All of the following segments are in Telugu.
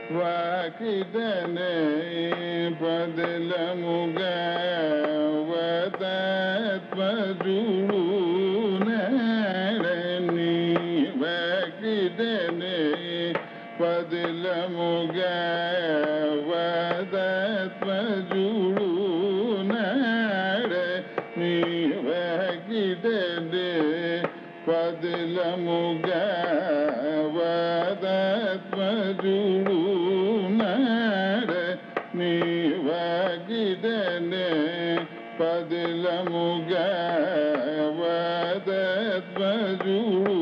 వాకిటనే పదలముగా వతత్వజుడు నడని వాకిటనే పదలముగా వతత్వజుడు నడని వాకిటనే పదలముగా వదత్వజుడు నడని వాకిటనే పదలముగా వదత్వజుడు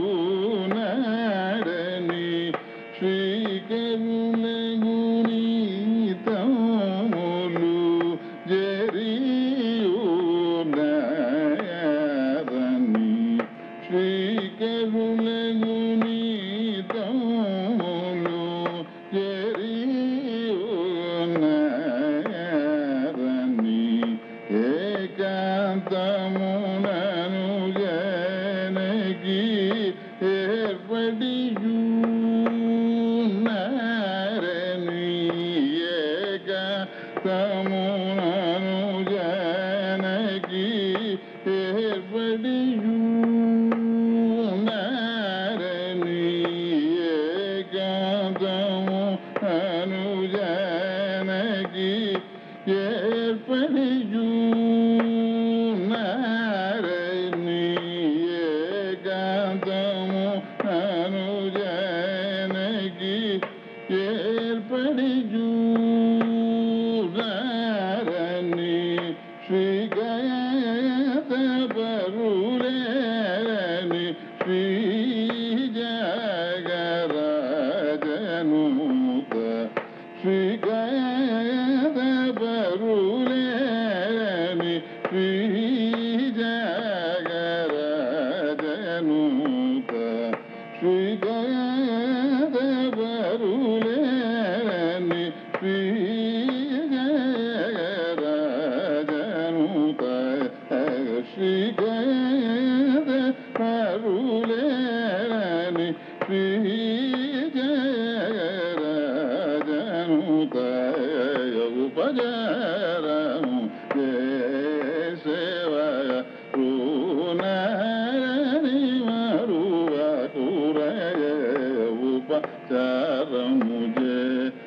నడని శ్రీకరులగుని తమ్ములు జరియునరని శ్రీకరులగుని తమ్ములు జరియునరని ఏకాంతమునను జనకి ఏర్పడియునరని ఏకాంతమునను జనకి ఏర్పడియునరని ఏకాంతము అనుజనకి ఏర్పడియునరని ఏకాంతము అనుజనకి ఏర్పడియునరని శ్రీగయపరులేని శ్రీజగరాజనుత శ్రీగయపరులేని శ్రీజగరాజనుత శ్రీగయపరులేని శ్రీజగరాజనుత శ్రీగయపరులేని శ్రీజగరాజనుత ఉపజరము సేవ రుణరని మరువ కురయ ఉపచారము